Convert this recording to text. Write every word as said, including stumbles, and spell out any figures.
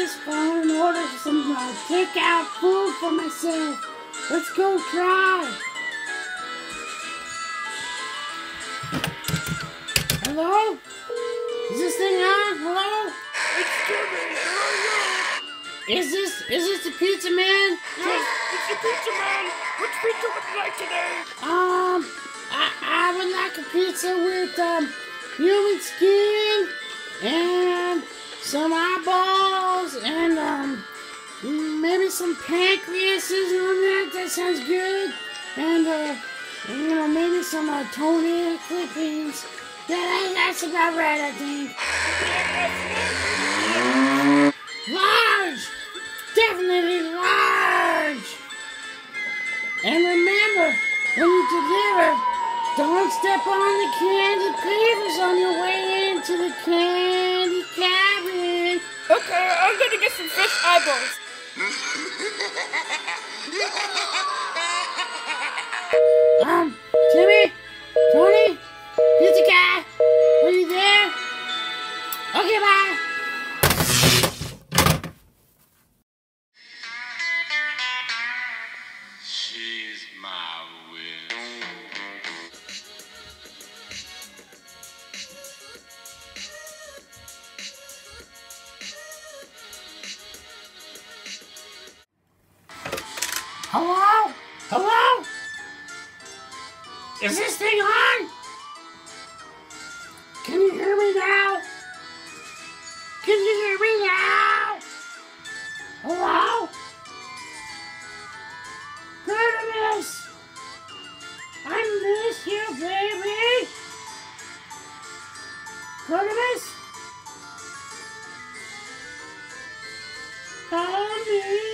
just phone and order some uh, takeout food for myself. Let's go try. Hello? Is this thing on? Hello? It's Jimmy. Here I am. Is this is this the pizza man? Yes, it's the pizza man. Which pizza would you like today? Um, I I would like a pizza with um human skin and some eyeballs and um maybe some pancreases on that. That sounds good. And uh, you know, maybe some uh, toenail clippings. Yeah, that, that's about right, I think. Large! Definitely large! And remember, when you deliver, don't step on the candy papers on your way into the candy cabin. Okay, I'm gonna get some fish eyeballs. Um, Timmy? Tony? Pizza guy? Are you there? Okay, bye! She's my wish. Hello? Hello? Is this thing on? Can you hear me now? Can you hear me now? Hello? Artemis! I miss you, baby! Artemis? I miss